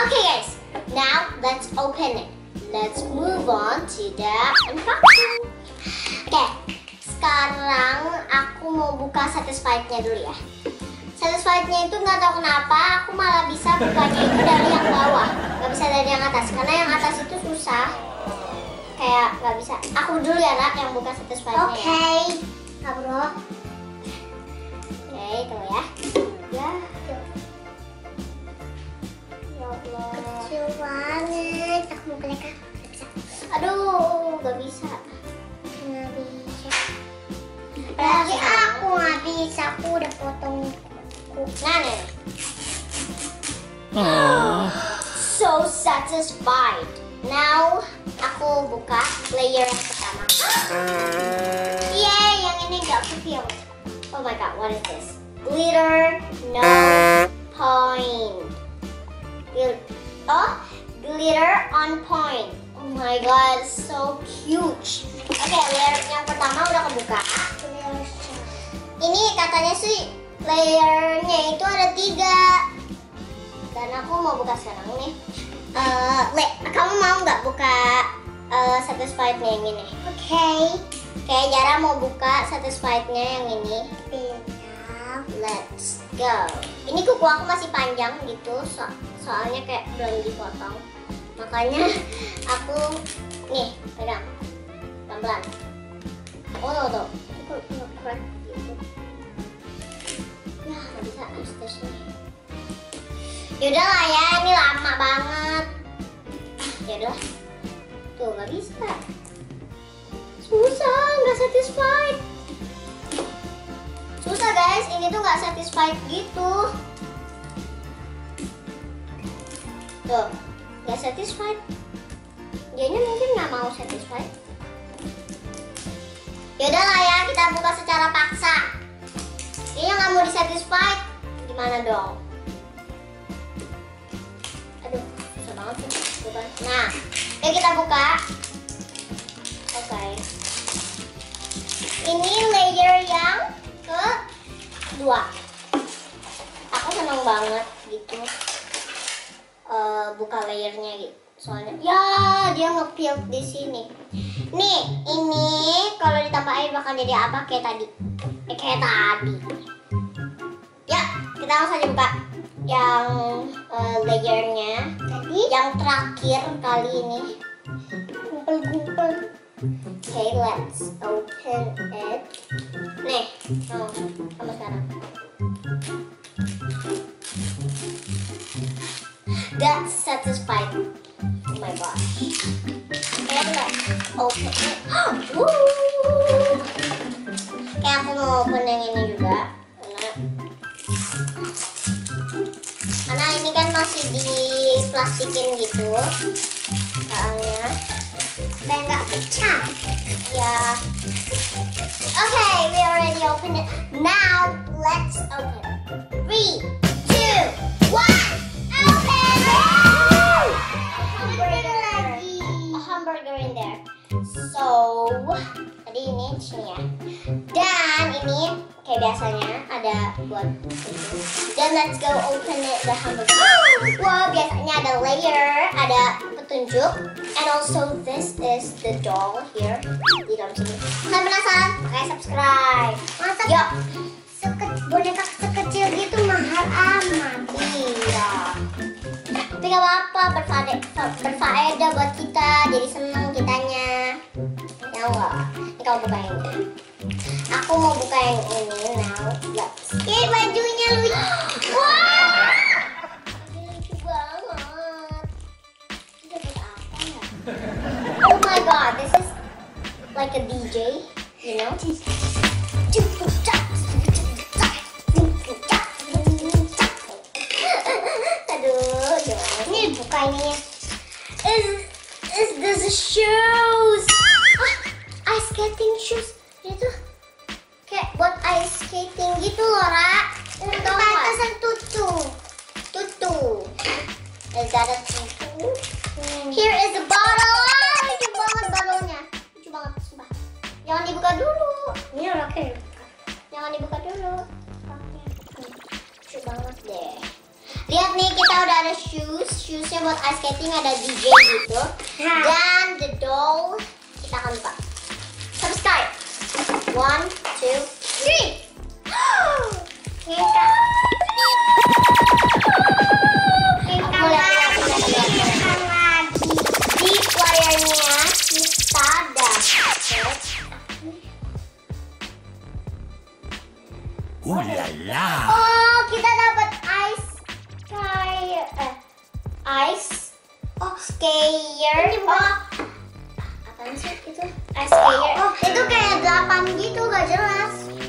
Okay guys, now let's open it. Let's move on to the unboxing. Oke, sekarang aku mau buka Satisfyed-nya dulu ya. Satisfyed-nya itu nggak tahu kenapa aku malah bisa bukanya itu dari yang bawah, nggak bisa dari yang atas. Karena yang atas itu susah, kayak nggak bisa. Aku dulu ya nak yang buka Satisfyed-nya. Oke, bro. Oke, tunggu ya. Ya. Ya Allah. Kecil banget. Aku mau pelek. Nggak bisa. Aduh, nggak bisa. Nggak bisa. Lagi aku nggak bisa. Aku udah potong. Nah, nih. So satisfied. Now aku buka layer yang pertama. Yeay, yang ini nggak fulfilled. Oh my god, what is this? Glitter nose point. Glitter on point. Oh my god, so huge. Oke, layer yang pertama udah kebuka. Ini katanya sih layernya itu ada 3. Dan aku mau buka sekarang nih. Kamu mau nggak buka Satisfyed-nya yang ini? Oke, Jara mau buka Satisfyed-nya yang ini. Let's go. Ini kuku aku masih panjang gitu, soalnya kayak belum dipotong. Makanya aku nih pegang pelan-pelan. Oh tuh, itu crack gitu. Ya nggak bisa harus nih. Yaudah lah ya, ini lama banget. Yaudah, tuh nggak bisa. Susah, nggak satisfied. Susah guys, ini tuh nggak satisfied gitu. Tuh, nggak satisfied. Dianya mungkin nggak mau satisfied. Yaudah lah ya, kita buka secara paksa. Dia nggak mau disatisfied, gimana dong? Aduh, susah banget sih. Bukan. Nah, oke kita buka. Oke. Ini layer yang kedua. Aku seneng banget gitu buka layernya gitu. Soalnya ya dia nge-peel di sini. Nih, ini kalau ditambah air bakal jadi apa kayak tadi? Kayak tadi. Ya, kita langsung aja buka yang layernya tadi. Yang terakhir kali ini. Gumpal-gumpal. Okay, let's open it. Nih, sama sekarang. That's satisfied. Oh my gosh. And let's open it. Kayak aku mau open yang ini juga. Karena ini kan masih diplastikin gitu. Soalnya supaya nggak pecah. Ya. Okay, we already opened it. Now let's open. 3, 2, 1. Open! A hamburger in there. So, tadi ini di sini ya. Dan ini kayak biasanya ada buat itu. Dan let's go open it, the hamburger. Wow, biasanya ada layer, ada petunjuk. And also this is the doll here di dalam sini. Kalian penasaran? Oke, subscribe. Masa yuk. Boneka sekecil gitu mahal amat. Iya. Tapi gak apa-apa, berfaedah buat kita. Jadi seneng kitanya. Ya enggak? Ini kamu buka yang ini. Aku mau buka yang ini. Now let's. Ini bajunya lucu. Wah! Lucu banget. Ini buat apa ya? Oh my god, this is like a DJ, you know? Ini buka ini. Is this shoes? Ice skating shoes. Itu kayak buat ice skating gitu loh, Ra. Batasan tutu. Is that a tutu? Here is the bottle. Lucu banget balonnya. Lucu banget, sumpah. Jangan dibuka dulu. Ini roknya dibuka. Jangan dibuka dulu. Lucu banget deh. Lihat nih, kita udah ada shoesnya buat ice skating, ada DJ gitu. Dan the doll kita akan buka. Subscribe. 1, 2, 3. Di playernya kita dapat. Ulala. Oh, kita dapat ice skater. Oh, apaan sih itu? Ice skater. Oh, itu kayak 8 gitu, gak jelas.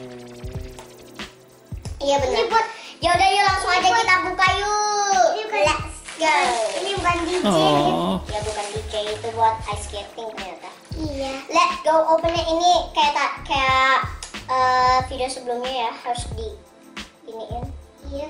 Iya benar. Ya udah yuk, langsung aja kita buka yuk. Let's go. Ini bukan DJ. Ya bukan DJ, itu buat ice skating ternyata. Iya. Let's go, open it. Ini kayak video sebelumnya ya, harus di iniin. Iya.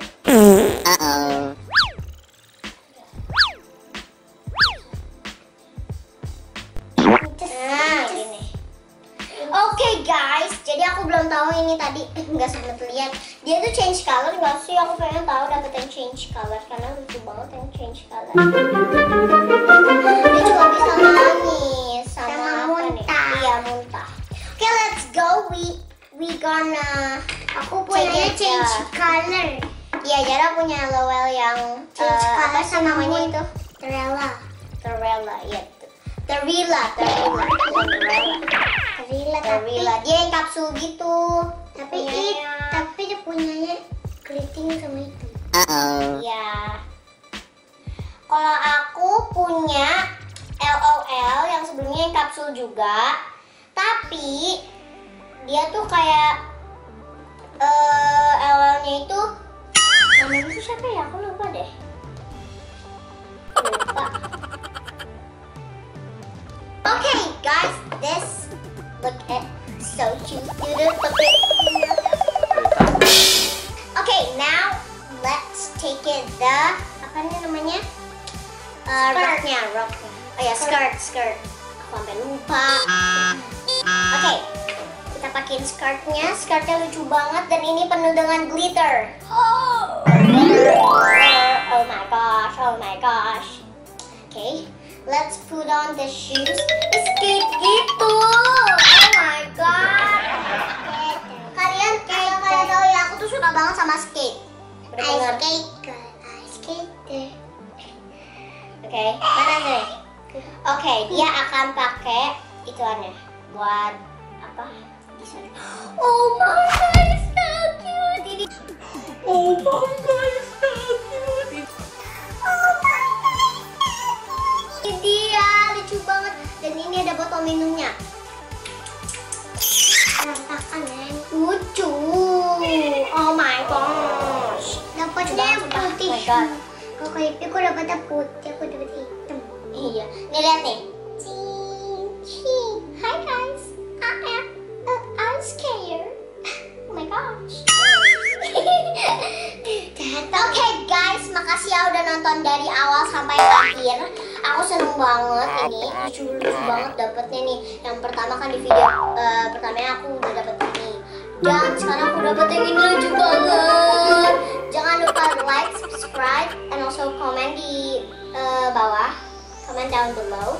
Nah, gini. Oke guys, jadi aku belum tahu ini tadi nggak sempet lihat. Dia tuh change color nggak sih? Aku pengen tahu dapet yang change color karena lucu banget yang change color. Dia juga bisa nangis sama muntah. Iya, muntah. Oke, let's go. We gonna. Aku punya change color. Iya, Jara punya LOL yang change color sama namanya itu. Terella, iya. Terilla. Dia yang kapsul gitu. Tapi dia punyanya keriting sama itu. Ya. Kalau aku punya LOL yang sebelumnya yang kapsul juga. Tapi dia tuh kayak LOL-nya itu namanya itu siapa ya? Aku lupa deh. Okay, guys, this look at so cute. Okay, now let's take it the apa nih namanya? Roknya. Oh ya, skirt. Aku sampai lupa. Okay, kita pakein skirtnya. Skirtnya lucu banget dan ini penuh dengan glitter. Oh my gosh. Okay. Let's put on the shoes. Skate gitu. Oh my god. Kalian tahu ya, aku tuh suka banget sama skate. Ice skater. Oke, mana nih? Oke, dia akan pakai ituannya buat apa? Di sana. Oh my god, it's so cute. Ini. Oh my god, it's so cute. Dia lucu banget dan ini ada botol minumnya. Berantakan lucu. Oh my gosh. Dapatnya yang putih. Oh my god. Kalau kayak aku dapatnya putih, aku dapat hitam. Iya. Nih lihat nih. Hi guys. I'm scared. Oh my gosh. Oke guys, makasih ya udah nonton dari awal sampai akhir. Aku seneng banget ini, lucu banget dapetnya nih. Yang pertama kan di video pertamanya aku udah dapet ini. Dan sekarang aku dapet yang ini lucu banget. Jangan lupa like, subscribe, and also comment di bawah. Comment down below.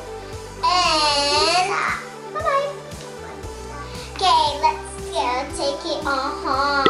And bye-bye. Okay, let's go take it on home.